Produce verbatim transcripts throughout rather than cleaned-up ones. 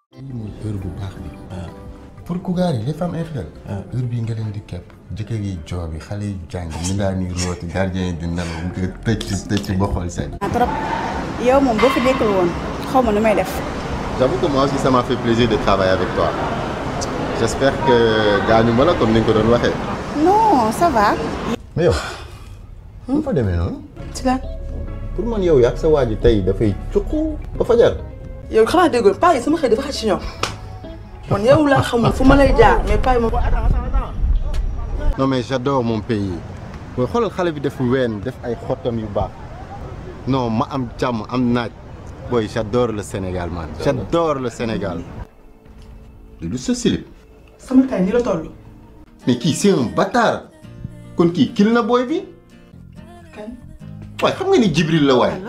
lii mooy heure bu baax bi. pour Kougar yi les femmes infidèles. heure bii nga leen di kepp jëkkër yi joo bi xale yi jàng mi ndaa nii rooti gardien yi di nelaw nga tëcc tëcc ba xool seen. trop yow moom boo fi nekkul woon xaw ma nu may def. j'avoue que moi aussi ça m'a fait plaisir de travailler avec toi. j'espère que gaañu ma la comme ni nga ko doon waxee. non ça va. mais yow. bu fa demee noonu. ci lan. pour man yow yaa sa waa ji tey dafay cuqu ba fajar. yow xanaa déggoon paa yi sama xëy dafa xaj ci ñoom man yow laa xamul fu ma lay jaar mais paa yi moom. non mais j'adore mon pays mooy xoolal xale bi def ween def ay xottam yu baax non ma am jàmm am naaj booy j'adore le Sénégal man j'adore le Sénégal. lu sa silib. sama tay ni la toll. mais kii c'est un bâtard kon kii kil na booy bi. kan. waaye xam nga ni Jibril la waay.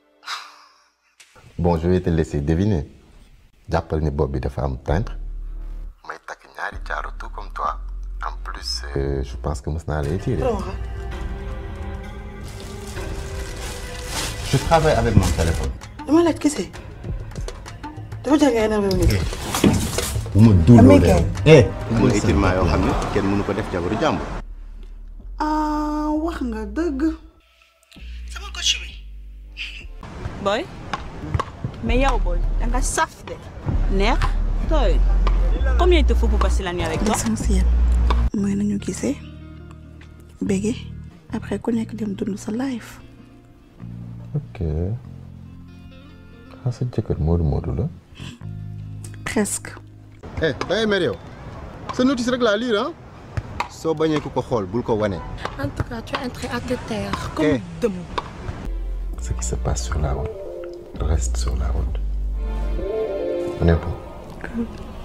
bon je vais te laisser deviner jàppal ni bopp bi dafa am peintre. may takk ñaari jaaro tout comme toi en plus euh, je pense que mos naa la étirer. je travaille avec mon téléphone. dama laaj kese dafa jar nga énervé wu nii. bu ma duuloo de. eh am na étirement yoo xam ne kenn mënu ko def jabaru jàmbur. ah wax nga dëgg. sama coach bi. boy mais yow boy da nga saf de. neex tooy. combien de fois pour passer la nuit avec toi. l'essentiel mooy nañu gisee bége après ku nekk dem dund sa life. ok xanaa sa jëkkër Modou Modou la. presque. eh da ngay mer yow sa notice rek laa lire ah soo bañee ku ko xool bul ko wane. En tout cas, tu es entré à te taire comme Eh. demain. Ce qui se passe sur la route reste sur la route. On est bon.